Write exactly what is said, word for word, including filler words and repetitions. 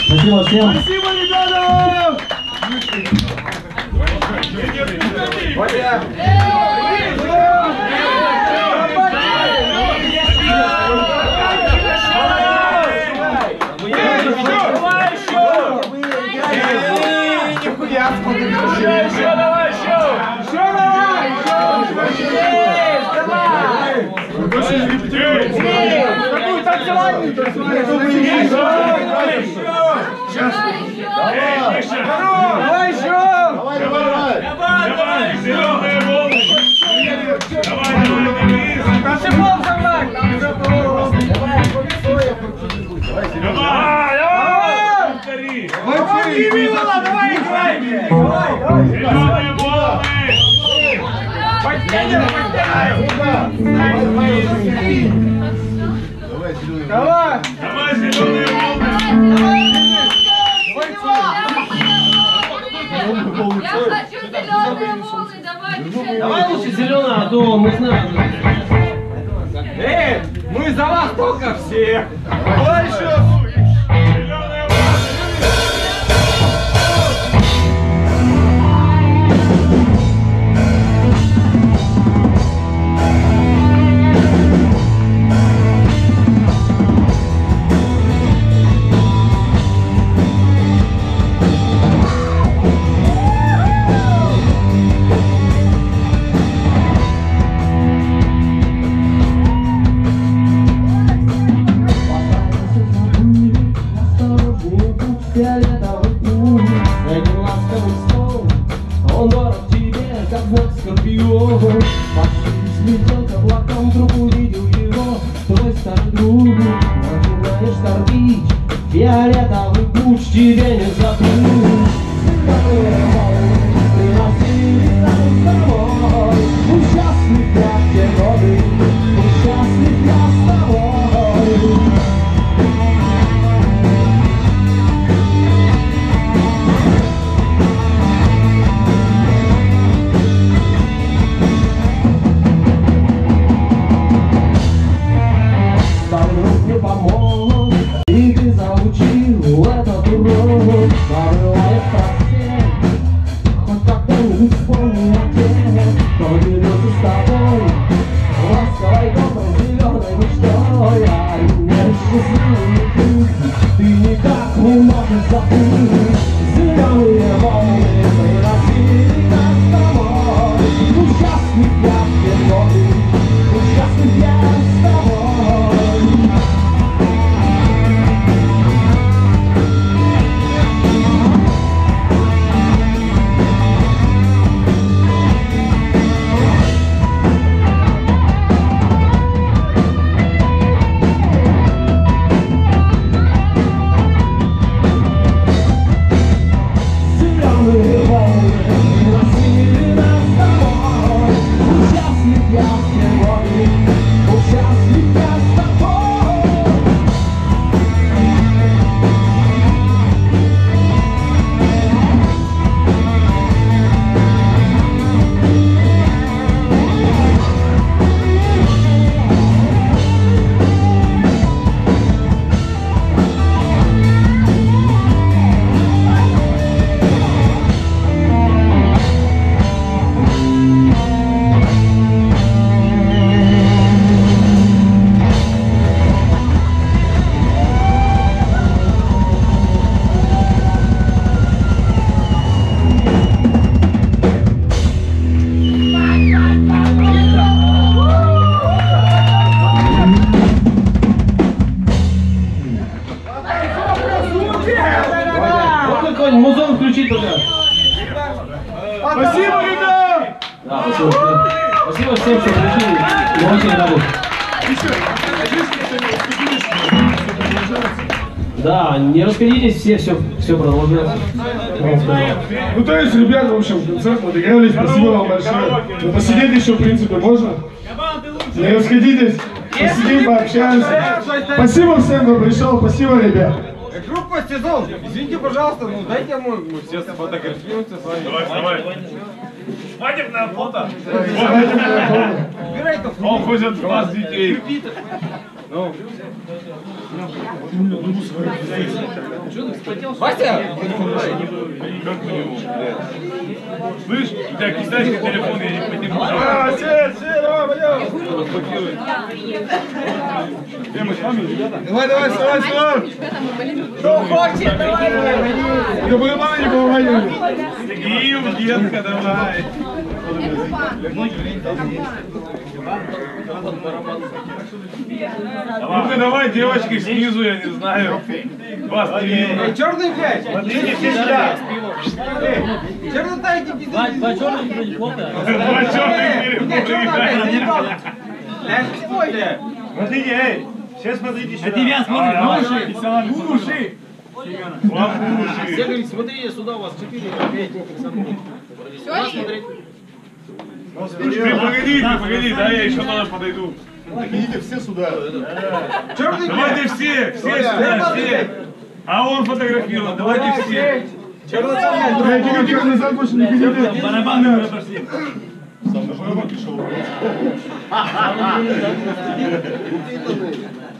Спасибо всем. Спасибо, ребята! Еще, еще, давай, еще! Еще давай! Еще! Давай! Какую танцевальную? Давай еще! Давай еще! Давай, давай! Давай! Зеленые волны! Давай, давай! Танцевал со мной! Давай, давай! Повтори! Давай, Емела, давай играй! Давай, давай! Зеленые волны! Подтягивай, подтягивай! Давай, зеленый. Давай! Давай, зеленые волны! Я хочу зеленые волны, давай! Давай лучше зеленый, а то мы знаем. Эй, мы за вас только все! Давай еще! Зеленые волны! Фиолетовый путь, один ласковый стол, он дорог тебе, как знак скорпион. Почти слетел к облакам, вдруг увидел его, твой старый друг. Начинаешь торбить, фиолетовый путь тебе не забыть. Приноси нам с тобой, будь счастлив, как те годы, будь счастлив, я с тобой. Помог, и ты заучил этот урок. Порывает простель, хоть когда-нибудь вспомни о тех, кто делился с тобой ласковой, доброй, зеленой мечтой. А не счастливый путь ты никак не можешь забыть. Зеленые волны приносили нас с тобой. Будь счастлив, я в те годы, будь счастлив, я с тобой. Музон включить туда. Спасибо, ребят! Да, спасибо, всем. Спасибо всем, что включили. Мы очень рады. Да, не расходитесь, все, все, все продолжается. Ну то есть, ребята, в общем, концерт мы доигрались, спасибо вам большое. Но посидеть еще, в принципе, можно? Не расходитесь, посидим, пообщаемся. Спасибо всем, кто пришел, спасибо, ребят. Группа сезон, извините, пожалуйста, ну дайте ему, мы все сфотографируемся с вами. Давай, давай. Свадебное фото. Убирай-то. Он хочет вас детей. Ну. Вася! Слышь, у тебя китайский телефон, я не подниму. А, все, все, давай, пойдем. Давай, давай, вставай, вставай. Кто хочет, давай! Да барабаны не помогай. Сергею, детка, давай. Ну-ка давай, девочки, снизу, я не знаю. Вас три. Черный пять! Смотрите, все сюда. Черный дайте Два черных перепуга. Смотрите, эй, все смотрите сюда. Тебя смотри, уши. Все говорит, смотри, сюда у вас четыре, пять Ты погодите, погоди, да, я еще туда подойду. Идите все сюда. Черный Давайте пять! все, все сюда, все. А он фотографировал, давайте все. Черный Я тебе как назад больше не ходите. Барабаны пошли. Сам на барабан пришел.